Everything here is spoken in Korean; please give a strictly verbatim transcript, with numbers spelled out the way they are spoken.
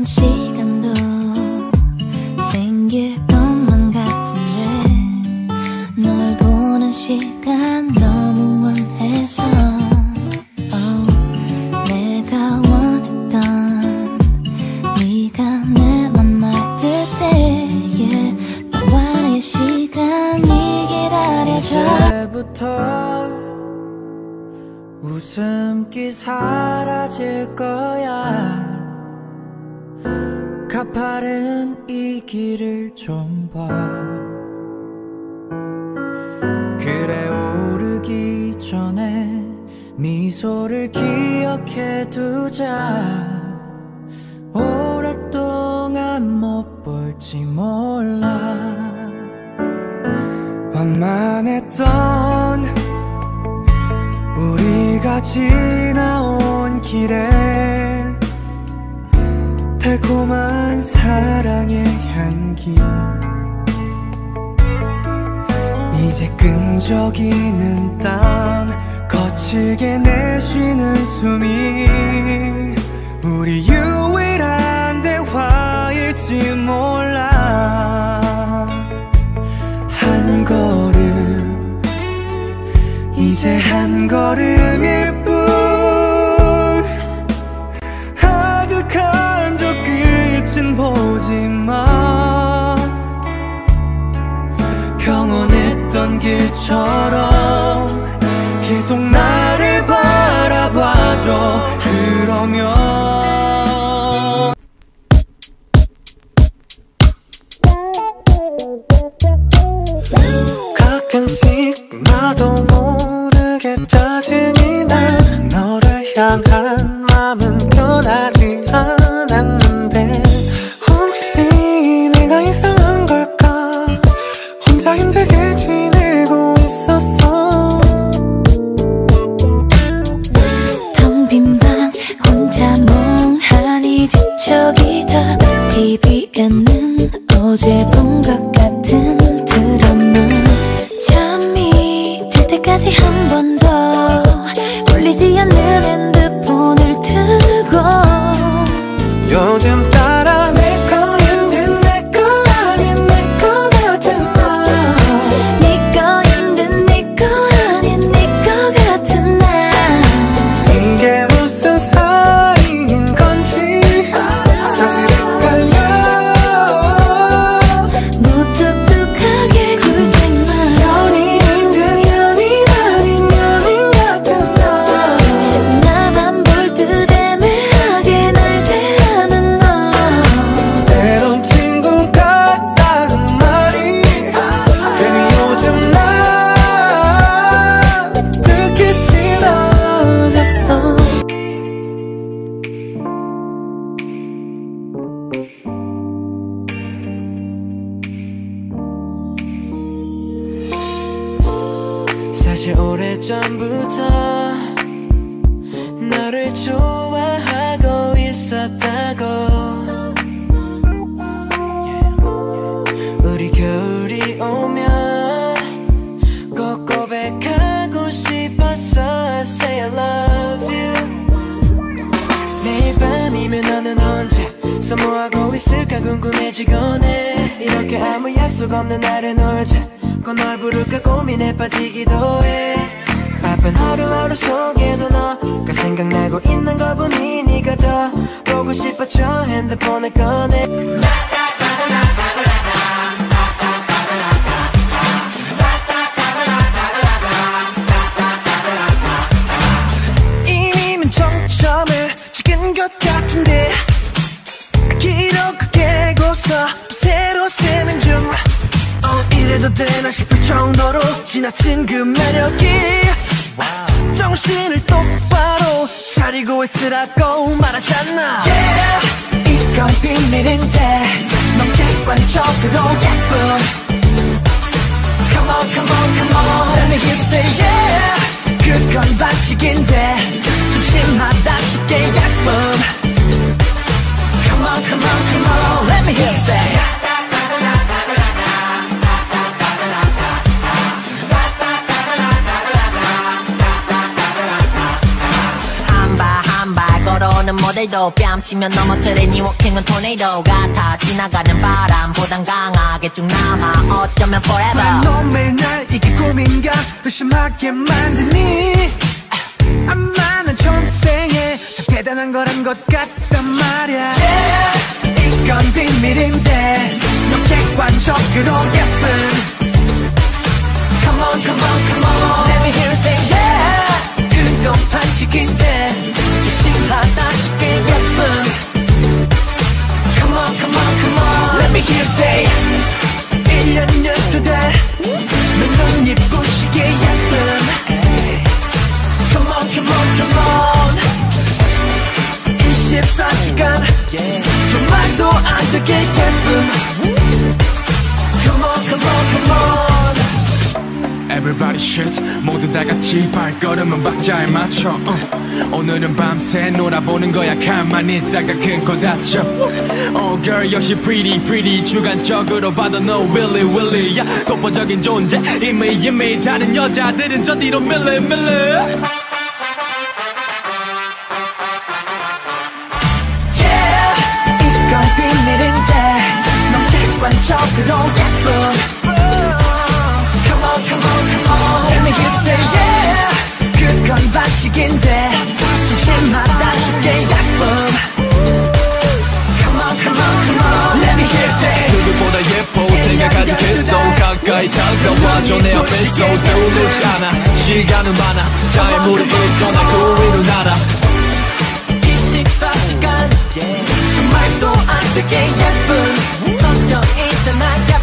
어떤 시간도 생길 것만 같은데 널 보는 시간 너무 원해서 oh, 내가 원했던 네가 내 맘 알 듯해 yeah. 너와의 시간이 기다려져. 그때부터 웃음기 사라질 거야. 가파른 이 길을 좀 봐. 그래 오르기 전에 미소를 기억해 두자. 오랫동안 못 볼지 몰라. 완만했던 우리가 지나온 길엔 달콤한 사랑의 향기. 이제 끈적이는 땀 거칠게 내쉬는 숨이 우리 유일한 대화일지 몰라. 한 걸음 이제 한 걸음일 뿐. 아득한 저 끝은 보지마. 평온했던 길처럼 계속 나를 바라봐줘. 그러면 가끔씩 나도 모르게 짜증이 나. 너를 향한 마음은 변하지 않았는데 혹시 내가 이상한 걸까. 혼자 힘들게 지내고 있었어. 텅 빈 방 혼자 멍하니 뒤척이다. 티비에는 어제 본 것 같은 드라마. 잠이 들 때까지 한 번 더 울리지 않는 핸드폰을 들고 요즘 따라 내 거인데 내 거 아닌 내 거 같은 나. 네 거인데 내 거 아닌 내 거 같은 나. 이게 무슨 사이인 건지 사실 헷갈려. 무뚝뚝하게 굴지마. 연인인 듯 연인 아닌 연인 같은 나. 나만 볼 듯 애매하게 날 대하는 너. 때론 친구 같다는 말이 괜히 요즘 나 듣기 싫어졌어. 사실 오래전부터 너를 좋아하고 있었다고. 우리 겨울이 오면 꼭 고백하고 싶었어. I say I love you. 매일 밤이면 너는 언제 사모하고 있을까 궁금해지곤 해. 이렇게 아무 약속 없는 날에 놀자. 꼭 널 부를까 고민에 빠지기도 해. 바쁜 하루하루 속에도 너가 생각나고 있는 걸 보니 네가 더 보고 싶어져. 핸드폰을 꺼내. 이미는 정점을 찍은 것 같은데 기록 깨고서 새로 쓰는 중. 어, 이래도 되나 싶을 정도로 지나친 그 매력이 wow. 정신을 똑바로 차리고 있으라고 말하잖아. Yeah, 이건 비밀인데 넌 객관적으로 예쁜. Come on, come on, come on, let me hear you say yeah. 그건 반칙인데 중심마다 쉽게 예쁜. Come on, come on, come on, let me hear you say yeah. 한 발 한 발 걸어오는 모델 것들도 뺨치면 넘어뜨리니 워킹은 토네이도 같아. 지나가는 바람보단 강하게 쭉 남아 어쩌면 forever. 너 매일 날 이게 꿈인가 의심하게 만드니 아마 난 전생에 참 대단한 거란 것 같단 말야. yeah, 이건 비밀인데 넌 객관적으로 예쁜. Come on, come on, come on. Let me hear you say yeah. 그건 반칙인데 조심하다 싶게 예쁜. Come on, come on, come on. Let me hear you say 일 년 열두 달 넌 눈이 부시게 예쁜. Come on, come on, come on. 이십사 시간 좀 말도 안 되게 예쁜. Come on, come on, come on. Everybody shit 모두 다 같이 발걸음은 박자에 맞춰 uh. 오늘은 밤새 놀아보는 거야. 가만히 있다가 큰 코 다쳐. Oh girl 역시 pretty pretty 주관적으로 봐도 no really really 야 독보적인 존재 이미 이미 다른 여자들은 저 뒤로 밀리 밀리. Yeah 이건 비밀인데 넌 객관적으로 예쁜. Come on, come on, come on. Let me hear you say yeah. 그건 반칙인데 조심하다 쉽게 예쁜. Come on, come on, come on. Let me hear you say 누구보다 예뻐 생각하지 됐어. 가까이 다가와줘 내 앞에서 들어오지 않아. 시간은 많아 잘 무릎 꿇거나 그 위로 날아. 이십사 시간 좀 말도 안 되게 예쁜. 서져 있잖아.